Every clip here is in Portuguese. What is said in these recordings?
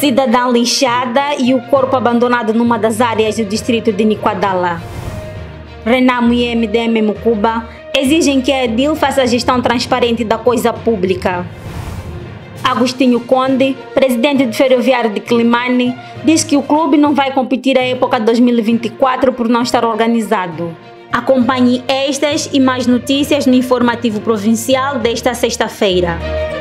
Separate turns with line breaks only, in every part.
Cidadã lixada e o corpo abandonado numa das áreas do distrito de Niquadala. Renamo e MDM Mucuba exigem que a Edil faça a gestão transparente da coisa pública. Agostinho Conde, presidente do Ferroviário de Quilimane, diz que o clube não vai competir a época 2024 por não estar organizado. Acompanhe estas e mais notícias no Informativo Provincial desta sexta-feira.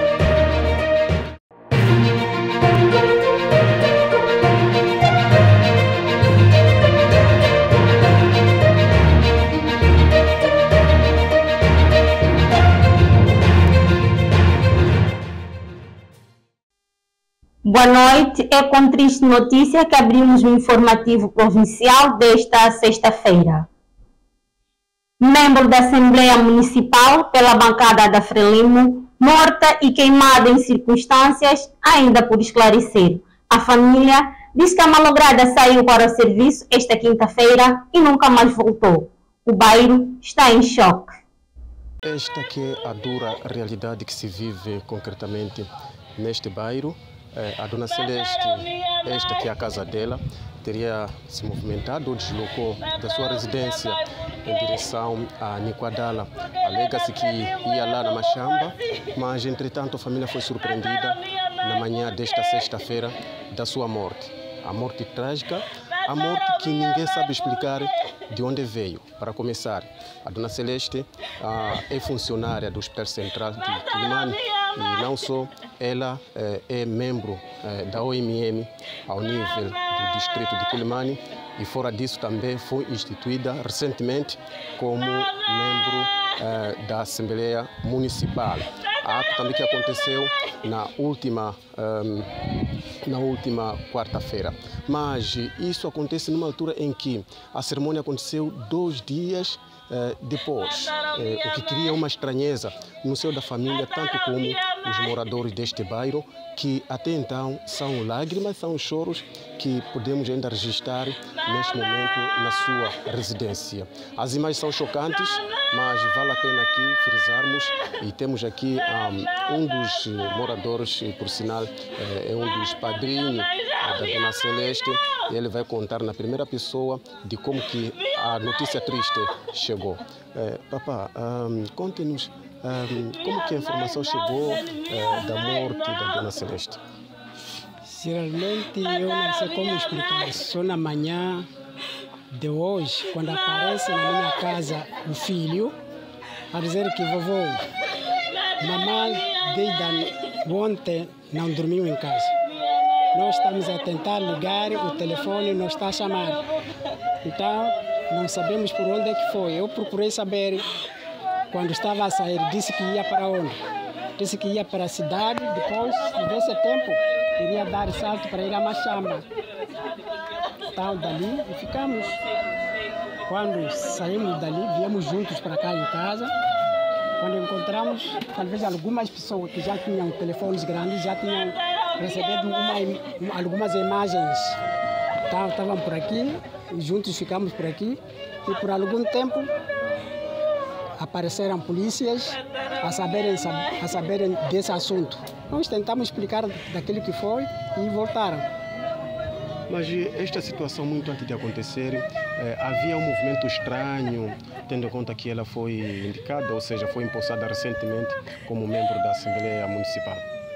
Boa noite, é com triste notícia que abrimos o Informativo Provincial desta sexta-feira. Membro da Assembleia Municipal pela bancada da Frelimo, morta e queimada em circunstâncias ainda por esclarecer. A família diz que a malograda saiu para o serviço esta quinta-feira e nunca mais voltou. O bairro está em choque.
Esta que é a dura realidade que se vive concretamente neste bairro. A dona Celeste, esta que é a casa dela, teria se movimentado ou deslocou da sua residência em direção a Niquadala. Alega-se que ia lá na Machamba, mas entretanto a família foi surpreendida na manhã desta sexta-feira da sua morte. A morte trágica, a morte que ninguém sabe explicar de onde veio. Para começar, a dona Celeste é funcionária do Hospital Central de Quilimane e não só, ela é membro da OMM ao nível do distrito de Quilimane e fora disso também foi instituída recentemente como membro da Assembleia Municipal. Ato também que aconteceu na última quarta-feira. Mas isso acontece numa altura em que a cerimônia aconteceu 2 dias depois, o que cria uma estranheza no seio da família, tanto como os moradores deste bairro, que até então são lágrimas, são choros que podemos ainda registrar neste momento na sua residência. As imagens são chocantes, mas vale a pena aqui frisarmos, e temos aqui um dos moradores, por sinal, é um dos padrinhos da dona Celeste, e ele vai contar na primeira pessoa de como que a notícia triste chegou. Papá, conte-nos como que a informação chegou da morte da dona Celeste.
Geralmente eu não sei como explicar, só na manhã de hoje, quando aparece na minha casa o filho, a dizer que vovô, mamãe desde ontem não dormiu em casa. Nós estamos a tentar ligar, o telefone não está a chamar. Então, não sabemos por onde é que foi. Eu procurei saber, quando estava a sair, disse que ia para onde? Disse que ia para a cidade, depois, se tivesse tempo, iria dar salto para ir a Machamba. Então, dali, e ficamos. Quando saímos dali, viemos juntos para cá em casa. Quando encontramos, talvez algumas pessoas que já tinham telefones grandes, já tinham recebido algumas imagens. Então, estavam por aqui, e juntos ficamos por aqui. E por algum tempo, apareceram polícias a saberem desse assunto. Nós tentamos explicar daquilo que foi e voltaram.
Mas esta situação, muito antes de acontecer, havia um movimento estranho, tendo em conta que ela foi indicada, ou seja, foi empossada recentemente como membro da Assembleia Municipal.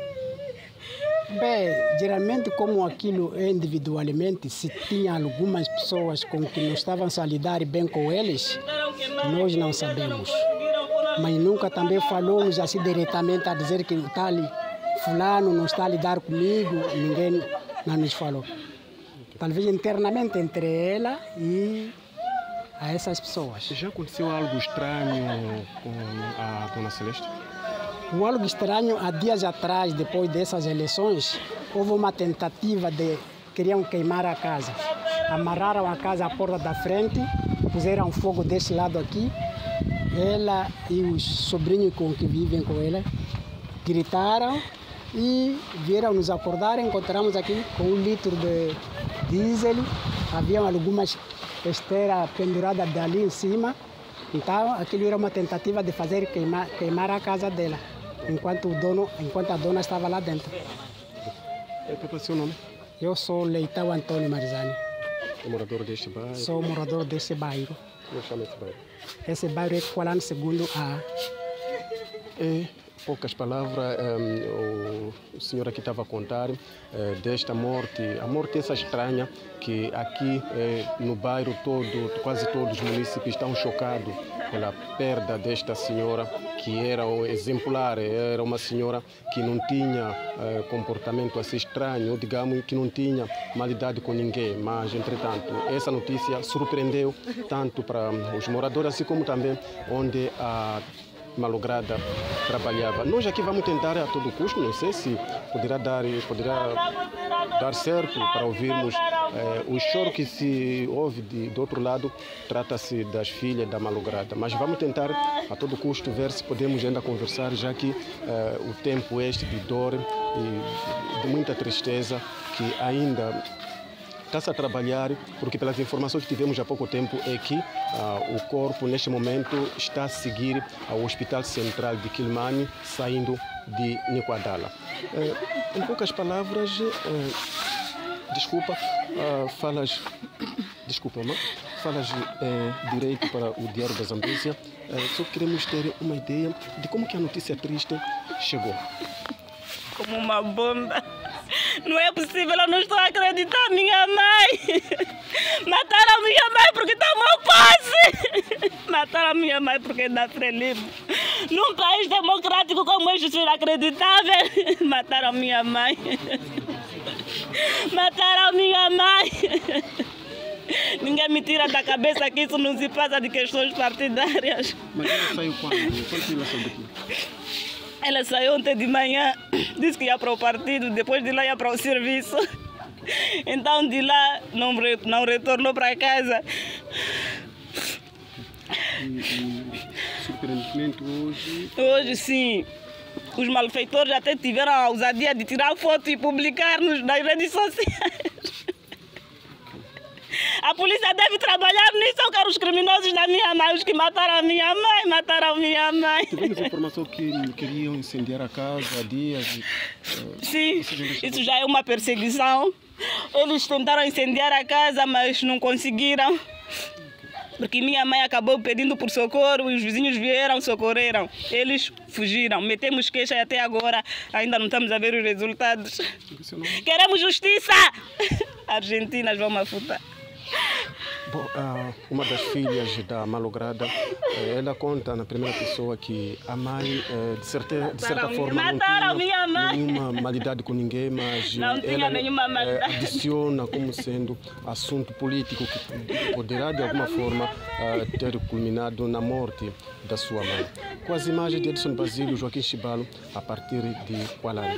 Bem, geralmente como aquilo é individualmente, se tinha algumas pessoas com que não estavam a lidar bem com eles, nós não sabemos. Mas nunca também falou-nos assim diretamente a dizer que o tal fulano não está a lidar comigo, ninguém não nos falou. Talvez internamente entre ela e a essas pessoas.
Já aconteceu algo estranho com a dona Celeste?
Algo estranho, há dias atrás, depois dessas eleições, houve uma tentativa de queriam queimar a casa. Amarraram a casa à porta da frente, puseram fogo desse lado aqui. Ela e os sobrinhos com que vivem com ela gritaram e vieram nos acordar. Encontramos aqui com 1 litro de diesel, haviam algumas esteiras penduradas dali em cima. Então, aquilo era uma tentativa de fazer queimar a casa dela, enquanto a dona estava lá dentro.
Qual é o seu nome?
Eu sou Leitão Antônio Marizani.
É morador deste bairro?
Sou morador desse bairro.
Como chama esse bairro?
Esse bairro é Qualano segundo A.
Em poucas palavras, o senhor aqui estava a contar desta morte, a morte essa estranha, que aqui no bairro todo, quase todos os municípios estão chocados pela perda desta senhora, que era exemplar, era uma senhora que não tinha comportamento assim estranho, digamos que não tinha malidade com ninguém, mas entretanto essa notícia surpreendeu tanto para os moradores, assim como também onde a malograda trabalhava. Nós aqui vamos tentar a todo custo, não sei se poderá dar certo para ouvirmos o choro que se ouve do outro lado, trata-se das filhas da malograda, mas vamos tentar a todo custo ver se podemos ainda conversar, já que o tempo este de dor e de muita tristeza que ainda está-se a trabalhar, porque pelas informações que tivemos há pouco tempo é que o corpo neste momento está a seguir ao Hospital Central de Quilmane, saindo de Niquadala. Em poucas palavras, falas direito para o Diário da Zambésia, só queremos ter uma ideia de como que a notícia triste chegou.
Como uma bomba. Não é possível, eu não estou a acreditar, minha mãe. Mataram a minha mãe porque tomou posse. Mataram a minha mãe porque dá Frelimo. Num país democrático como este, isso é inacreditável. Mataram a minha mãe. Mataram a minha mãe. Ninguém me tira da cabeça que isso não se passa de questões partidárias.
Mas ela saiu quando? Quando ela saiu daqui?
Ela saiu ontem de manhã, disse que ia para o partido, depois de lá ia para o serviço. Então de lá não retornou para casa.
Surpreendentemente hoje...
Hoje sim, os malfeitores até tiveram a ousadia de tirar foto e publicar nas redes sociais. A polícia deve trabalhar nisso, eu quero os criminosos da minha mãe, os que mataram a minha mãe, mataram a minha mãe.
Tivemos informação que queriam incendiar a casa há dias.
Sim, isso já é uma perseguição. Eles tentaram incendiar a casa, mas não conseguiram. Porque minha mãe acabou pedindo por socorro e os vizinhos vieram, socorreram. Eles fugiram. Metemos queixa e até agora ainda não estamos a ver os resultados. Queremos justiça! Argentinas vão mafutar.
Bom, uma das filhas da malograda, ela conta na primeira pessoa que a mãe, de certa forma, não tinha nenhuma malidade com ninguém, mas ela adiciona como sendo assunto político que poderá, de alguma forma, ter culminado na morte da sua mãe. Com as imagens de Edson Basílio, Joaquim Chibalo, a partir de Qualano.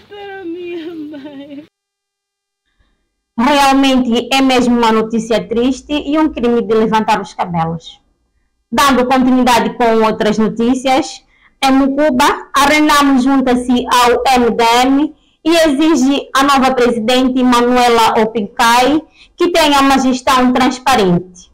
Realmente é mesmo uma notícia triste e um crime de levantar os cabelos. Dando continuidade com outras notícias, em Mucuba, a Renamo junta-se ao MDM e exige à nova presidente Manuela Opincai que tenha uma gestão transparente.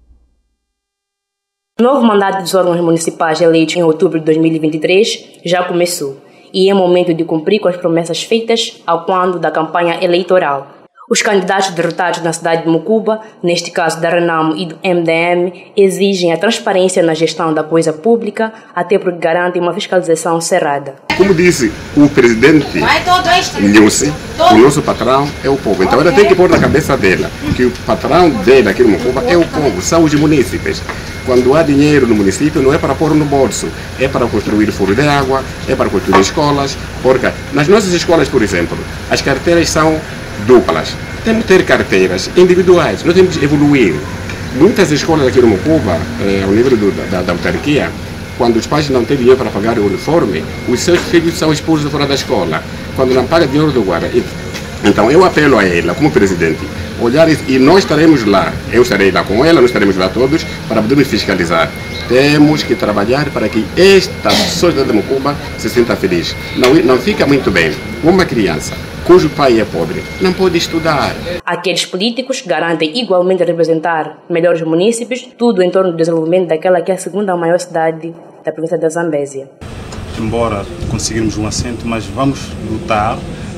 O novo mandato dos órgãos municipais eleitos em outubro de 2023 já começou e é momento de cumprir com as promessas feitas ao quando da campanha eleitoral. Os candidatos derrotados na cidade de Mucuba, neste caso da Renamo e do MDM, exigem a transparência na gestão da coisa pública, até porque garantem uma fiscalização cerrada.
Como disse o presidente Nilce, o nosso patrão é o povo. Então ela tem que pôr na cabeça dela que o patrão dela aqui no Mucuba é o povo, são os munícipes. Quando há dinheiro no município, não é para pôr no bolso, é para construir furos de água, é para construir escolas. Porque nas nossas escolas, por exemplo, as carteiras são duplas. Temos que ter carteiras individuais, nós temos que evoluir. Muitas escolas aqui no Mucuba, ao nível da autarquia, quando os pais não têm dinheiro para pagar o uniforme, os seus filhos são expulsos fora da escola, quando não pagam dinheiro do guarda. Então eu apelo a ela, como presidente, olhar isso, e nós estaremos lá, eu estarei lá com ela, nós estaremos lá todos, para podermos fiscalizar. Temos que trabalhar para que esta sociedade de Mucuba se sinta feliz. Não fica muito bem uma criança cujo pai é pobre, não pode estudar.
Aqueles políticos garantem igualmente representar melhores munícipes, tudo em torno do desenvolvimento daquela que é a segunda maior cidade da província da Zambésia.
Embora conseguirmos um assento, mas vamos lutar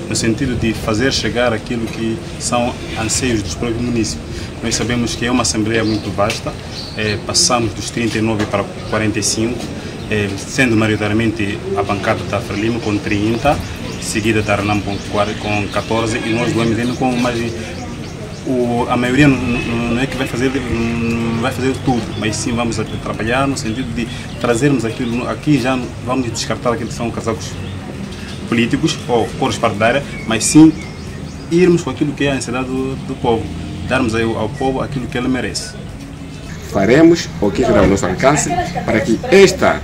no sentido de fazer chegar aquilo que são anseios dos próprios municípios. Nós sabemos que é uma assembleia muito vasta, passamos dos 39 para 45, sendo maioritariamente a bancada da Frelimo com 30, seguida da Renamo com 14 e nós do MDM com mais. A maioria não é que vai fazer tudo, mas sim vamos trabalhar no sentido de trazermos aquilo. Aqui já vamos descartar aquilo que são casacos políticos ou cores partidárias, mas sim irmos com aquilo que é a necessidade do povo, darmos ao povo aquilo que ele merece.
Faremos o que estiver ao nosso alcance para que esta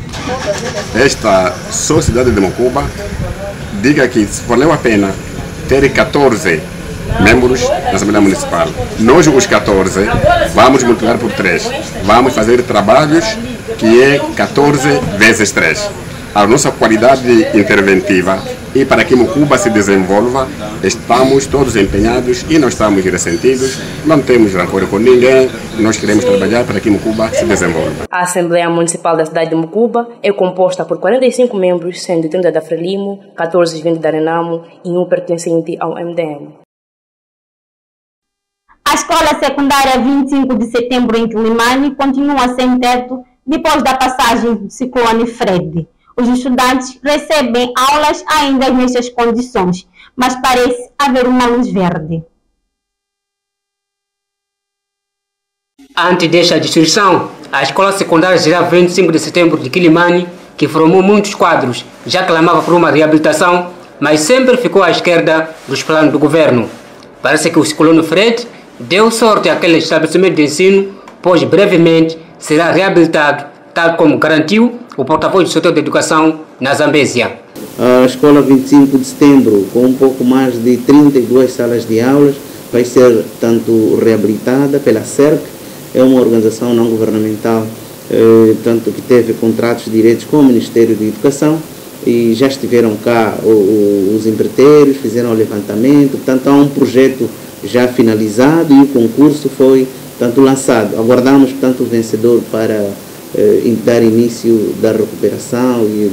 sociedade de Mocoba diga que valeu a pena ter 14 membros da Assembleia Municipal. Nós, os 14, vamos multiplicar por 3. Vamos fazer trabalhos que é 14 vezes 3. A nossa qualidade interventiva e para que Mocoba se desenvolva, estamos todos empenhados e não estamos ressentidos, não temos rancor com ninguém, nós queremos trabalhar para que Mocoba se desenvolva.
A Assembleia Municipal da cidade de Mocoba é composta por 45 membros, sendo 30 da Frelimo, 14 vindo da Renamo e 1 pertencente ao MDM.
A escola secundária 25 de setembro em Quilimane continua sem teto depois da passagem do ciclone Fred. Os estudantes recebem aulas ainda nestas condições, mas parece haver uma luz verde.
Antes desta destruição, a Escola Secundária Geral 25 de Setembro de Quilimane, que formou muitos quadros, já clamava por uma reabilitação, mas sempre ficou à esquerda dos planos do governo. Parece que o ciclone Fred deu sorte àquele estabelecimento de ensino, pois brevemente será reabilitado, tal como garantiu o porta-voz do setor de educação na Zambésia.
A Escola 25 de Setembro, com um pouco mais de 32 salas de aulas, vai ser tanto reabilitada pela CERC, é uma organização não governamental, tanto que teve contratos diretos com o Ministério da Educação, e já estiveram cá os empreiteiros, fizeram o levantamento, portanto há um projeto já finalizado e o concurso foi tanto lançado. Aguardamos, portanto, o vencedor para dar início da recuperação e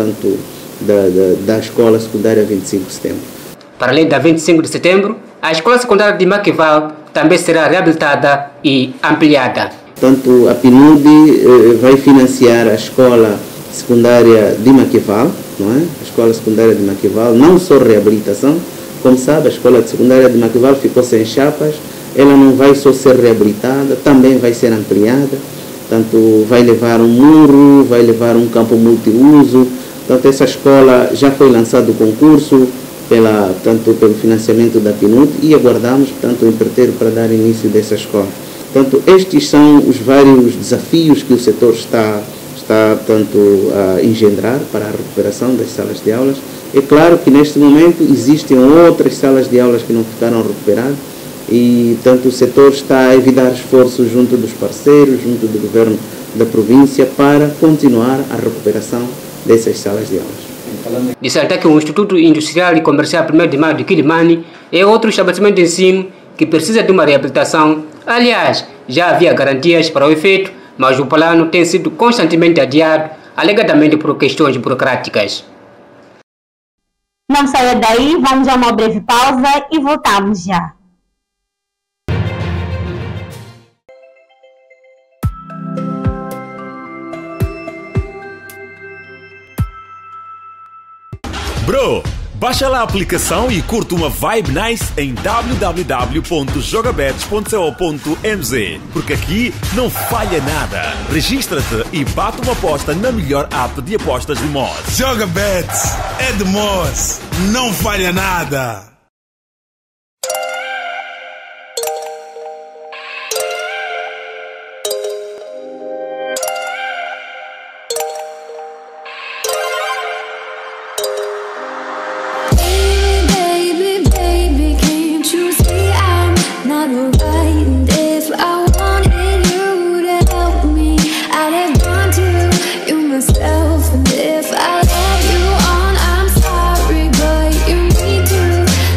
da Escola Secundária 25 de Setembro.
Para além da 25 de Setembro, a Escola Secundária de Maquival também será reabilitada e ampliada.
Portanto, a PNUD vai financiar a Escola Secundária de Maquival, não é? A Escola Secundária de Maquival, não só reabilitação. Como sabe, a Escola Secundária de Maquival ficou sem chapas, ela não vai só ser reabilitada, também vai ser ampliada. Portanto, vai levar um muro, vai levar um campo multiuso. Portanto, essa escola já foi lançado o concurso pelo financiamento da PNUD e aguardamos, portanto, o empreiteiro para dar início dessa escola. Portanto, estes são os vários desafios que o setor está portanto, a engendrar para a recuperação das salas de aulas. É claro que neste momento existem outras salas de aulas que não ficaram recuperadas e, portanto, o setor está a evitar esforços junto dos parceiros, junto do governo da província para continuar a recuperação dessas salas de aulas.
Destacar que o Instituto Industrial e Comercial 1º de Maio de Quilimane é outro estabelecimento de ensino que precisa de uma reabilitação. Aliás, já havia garantias para o efeito, mas o plano tem sido constantemente adiado, alegadamente por questões burocráticas.
Não saia daí, vamos a uma breve pausa e voltamos já.
Bro, baixa lá a aplicação e curte uma vibe nice em www.jogabets.co.mz, porque aqui não falha nada. Registra-te e bate uma aposta na melhor app de apostas de Moz.
Jogabets é de Moz, não falha nada.
If I love you on, I'm sorry, but you need to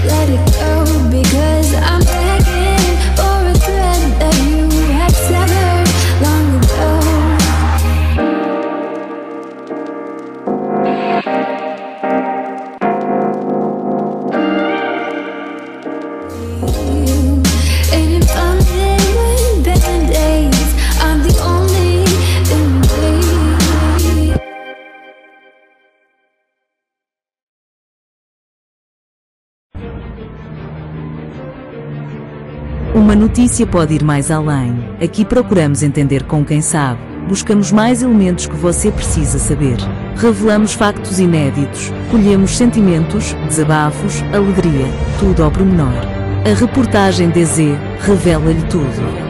Uma notícia pode ir mais além. Aqui procuramos entender com quem sabe. Buscamos mais elementos que você precisa saber. Revelamos factos inéditos. Colhemos sentimentos, desabafos, alegria. Tudo ao pormenor. A reportagem DZ revela-lhe tudo.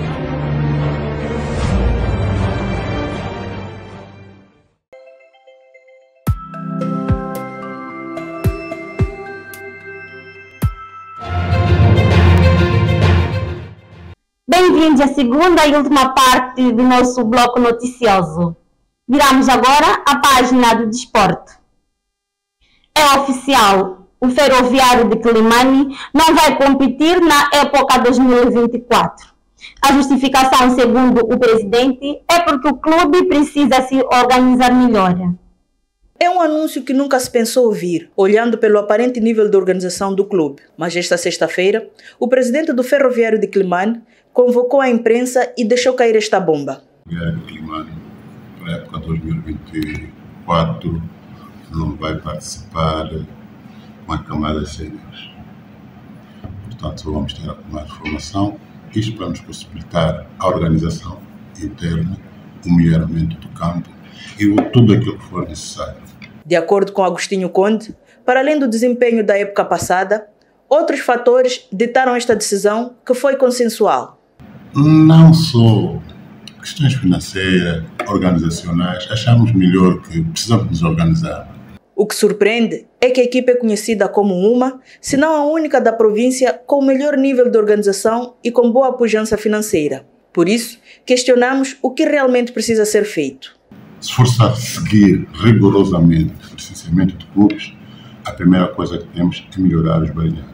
Bem-vindos à segunda e última parte do nosso bloco noticioso. Viramos agora à página do desporto. É oficial, o Ferroviário de Quilimane não vai competir na época 2024. A justificação, segundo o presidente, é porque o clube precisa se organizar melhor.
É um anúncio que nunca se pensou ouvir, olhando pelo aparente nível de organização do clube. Mas esta sexta-feira, o presidente do Ferroviário de Quilimane convocou a imprensa e deixou cair esta bomba.
O Ferroviário de Quilimane, para a época 2024, não vai participar com a camada séniores. Portanto, vamos ter a tomar formação. Isto para nos possibilitar a organização interna, o melhoramento do campo e tudo aquilo que for necessário.
De acordo com Agostinho Conde, para além do desempenho da época passada, outros fatores ditaram esta decisão, que foi consensual.
Não só questões financeiras, organizacionais, achamos melhor que precisamos nos organizar.
O que surpreende é que a equipe é conhecida como uma, se não a única da província com o melhor nível de organização e com boa pujança financeira. Por isso, questionamos o que realmente precisa ser feito.
Se for a seguir rigorosamente o licenciamento de clubes, a primeira coisa que temos é melhorar os balneários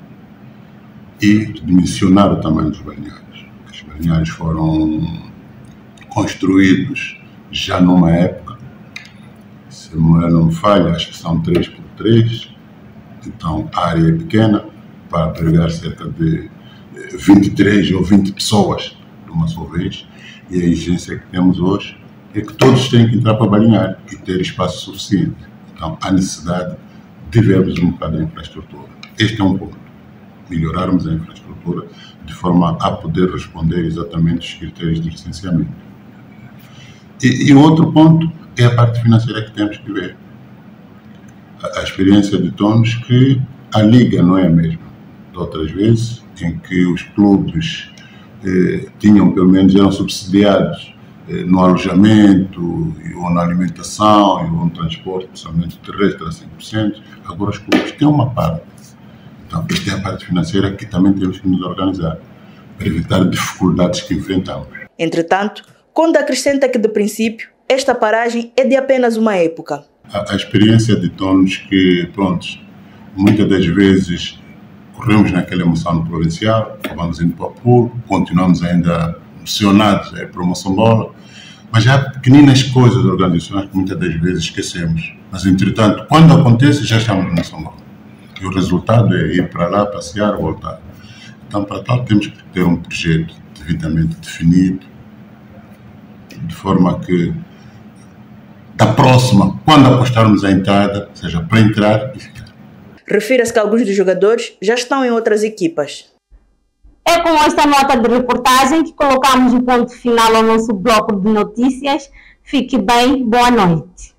e dimensionar o tamanho dos balneários. Os balneários foram construídos já numa época, se a memória não me falha, acho que são 3x3, então a área é pequena para abrigar cerca de 23 ou 20 pessoas de uma só vez, e a exigência que temos hoje é que todos têm que entrar para balneário e ter espaço suficiente. Então há necessidade de vermos um bocado a infraestrutura. Este é um ponto. Melhorarmos a infraestrutura de forma a poder responder exatamente os critérios de licenciamento. E o outro ponto é a parte financeira que temos que ver. A experiência de Tonos que a liga não é a mesma de outras vezes, em que os clubes tinham, pelo menos, eram subsidiados no alojamento, ou na alimentação, ou no transporte, principalmente terrestre, a 100%. Agora os clubes têm uma parte. Então, esta é a parte financeira que também temos que nos organizar, para evitar dificuldades que enfrentamos.
Entretanto, Conde acrescenta que, de princípio, esta paragem é de apenas uma época.
A experiência de Tonos que, prontos, muitas das vezes corremos naquela emoção no provincial, vamos indo para o pool, continuamos ainda emocionados por uma bola, mas há pequeninas coisas organizacionais que muitas das vezes esquecemos. Mas, entretanto, quando acontece, já estamos na São Paulo. E o resultado é ir para lá, passear, voltar. Então, para tal, temos que ter um projeto devidamente definido, de forma que, da próxima, quando apostarmos a entrada, seja para entrar e ficar.
Refira-se que alguns dos jogadores já estão em outras equipas.
É com esta nota de reportagem que colocamos o ponto final ao nosso bloco de notícias. Fique bem, boa noite.